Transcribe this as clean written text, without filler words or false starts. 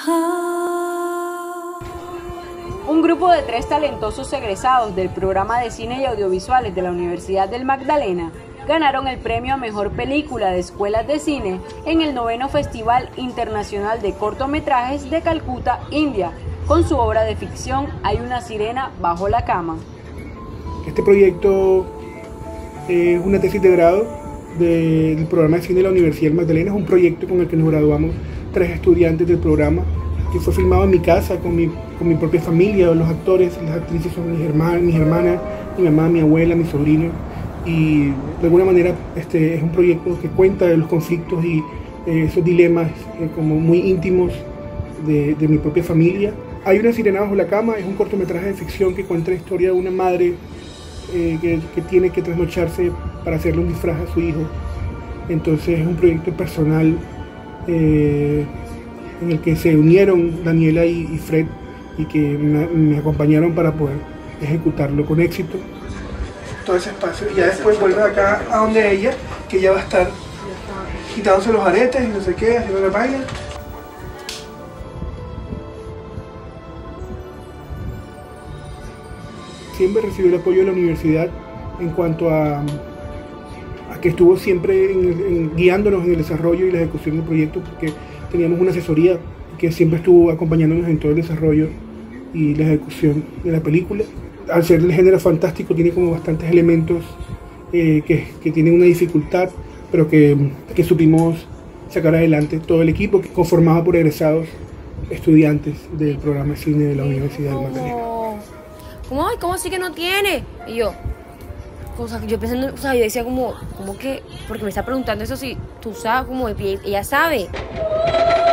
Un grupo de 3 talentosos egresados del programa de cine y audiovisuales de la Universidad del Magdalena ganaron el premio a Mejor Película de Escuelas de Cine en el 9º Festival Internacional de Cortometrajes de Calcuta, India, con su obra de ficción Hay una sirena bajo la cama. Este proyecto es una tesis de grado del programa de cine de la Universidad del Magdalena. Es un proyecto con el que nos graduamos 3 estudiantes del programa, que fue filmado en mi casa con mi propia familia. Los actores, las actrices son mis hermanas, mi mamá, mi abuela, mi sobrino. Y de alguna manera es un proyecto que cuenta de los conflictos y esos dilemas como muy íntimos de mi propia familia. Hay una sirena bajo la cama, es un cortometraje de ficción que cuenta la historia de una madre que tiene que trasnocharse para hacerle un disfraz a su hijo. Entonces es un proyecto personal en el que se unieron Daniela y Fred y que me acompañaron para poder ejecutarlo con éxito. Todo ese espacio y ya después vuelve acá a donde ella, que ella va a estar quitándose los aretes y no sé qué, haciendo la baile. Siempre recibió el apoyo de la universidad en cuanto a que estuvo siempre guiándonos en el desarrollo y la ejecución del proyecto, porque teníamos una asesoría que siempre estuvo acompañándonos en todo el desarrollo y la ejecución de la película. Al ser del género fantástico tiene como bastantes elementos que tienen una dificultad, pero que supimos sacar adelante todo el equipo, conformado por egresados estudiantes del programa de cine de la Universidad del Magdalena. ¿Cómo así que no tiene? Y yo, yo pensando, yo decía ¿cómo que? Porque me está preguntando eso si tú sabes, ella sabe.